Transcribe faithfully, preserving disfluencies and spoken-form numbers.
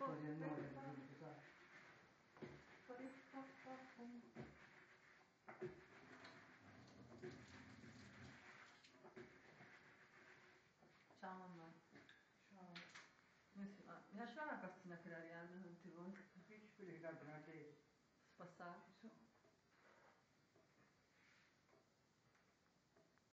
Così a noi, per esempio, sai? Ciao mamma. Ciao. Mi lascia una pastina per Arianna, non ti vuoi? Capisci quelli che cambiano a te? Spassare?